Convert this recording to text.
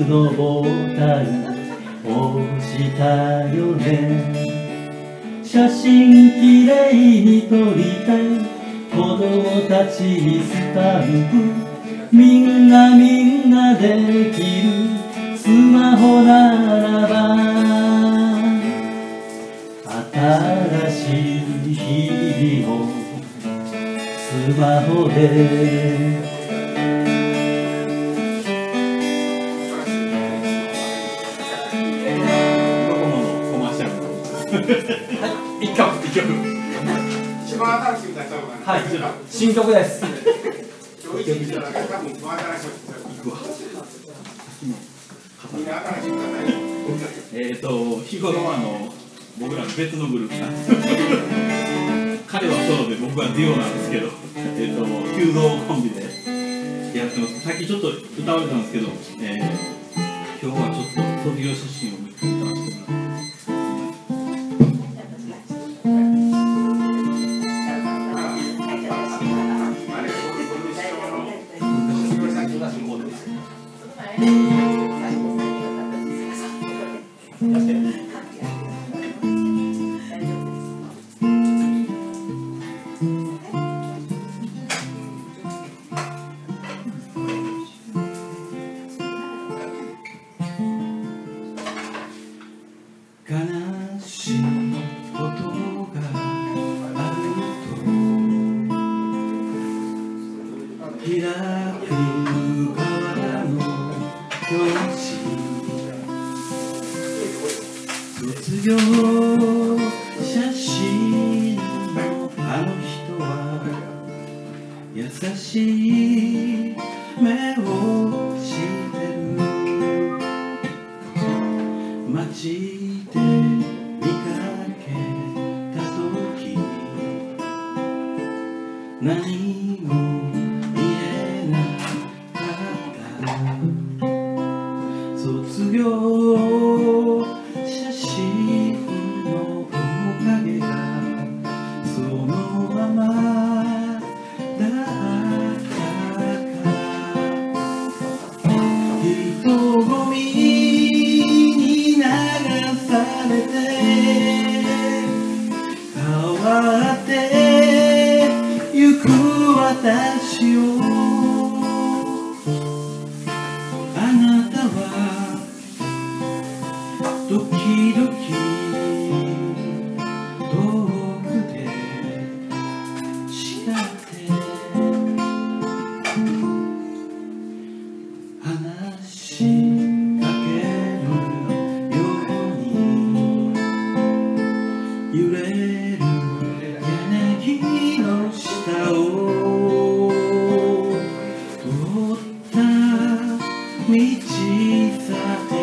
のボタン押したよね。写真きれいに撮りたい子供たちにスタンプ、みんなできるスマホならば、新しい日々をスマホで一曲一番新しい歌ちゃうかな。はい、 新曲です。 今日一日の中で多分一番新しい歌ちゃう。みんな新しい歌ない。 日頃僕ら別のグループなんです彼はソロで僕はデュオなんですけど、弓道コンビでやってます。さっきちょっと歌われたんですけど、今日はちょっと卒業写真を見て歌わせてもらって。 悲しいことがあると開く川の表紙、卒業写真のあの人は優しい目をしてる。街で見かけた時何も言えなかった。卒業写真の面影がそのままだったか。人混みに流されて変わってゆく私を、あなたは時々遠くで慕って話しかけるように揺れる柳の下を通った道さえ